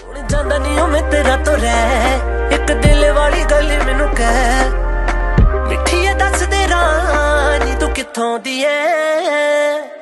ਹੁਣ ਜਾਂਦਾ ਨਹੀਂ ਮੈਂ ਤੇਰਾ ਤੋਂ ਰਹਿ ਇੱਕ ਦਿਲ ਵਾਲੀ ਗੱਲ ਮੈਨੂੰ ਕਹਿ ਮਿੱਠੀ ਐ ਦੱਸ ਦੇ ਰਾਣੀ ਤੂੰ ਕਿੱਥੋਂ ਦੀ ਐ।